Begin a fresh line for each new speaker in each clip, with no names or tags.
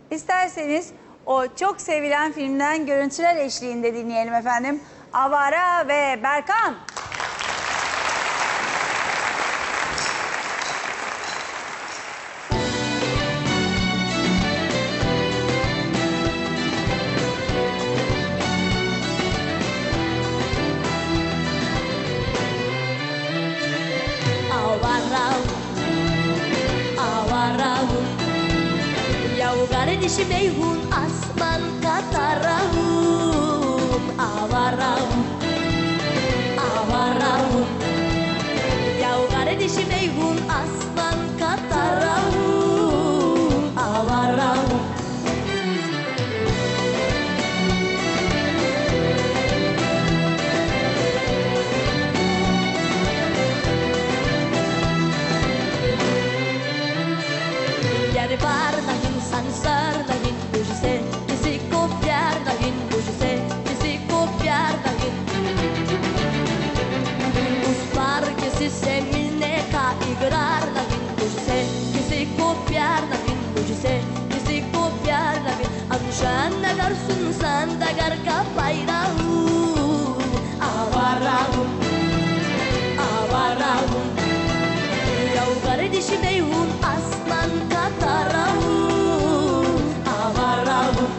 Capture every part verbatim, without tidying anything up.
İsterseniz o çok sevilen filmden görüntüler eşliğinde dinleyelim efendim. Avara ve Berkan.
Dişi meyhun asman katarahum avarahum avarahum Yavgar dişi meyhun asman katarahum avarahum Yari var nahin sansar nahin mujhse kisi ko pyar nahin mujhse kisi ko pyar nahin Us par kisi se milne ka igrar nahin mujhse kisi ko pyar nahin mujhse kisi ko pyar nahin Anshan agar sunsan dagar ka pairahum avarahum avarahum Yavgar dişi meyhun asman katarahum avarahum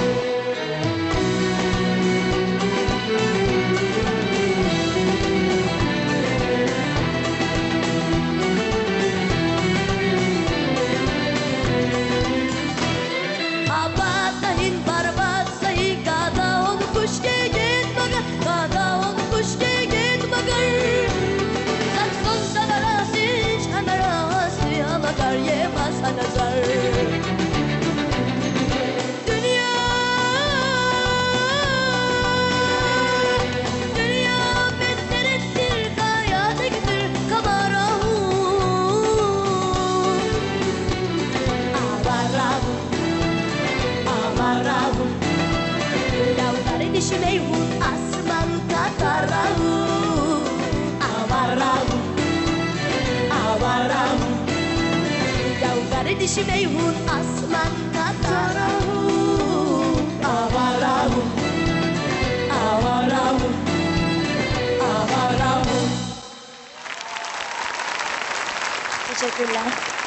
Abad nahin barbat sahi kada on kuş ke git magar kada on kuş ke git magar Sakson sabara sinç hamara asli hamagar yemaz anazar Dünya Dünya mesnerettir kaya tektir kamarahum Avarahum avarahum Yavgar dişi meyhun asman katarahum avarahum avarahum Yavgar dişi meyhun asman katarahum avarahum avarahum avarahum
Teşekkürler.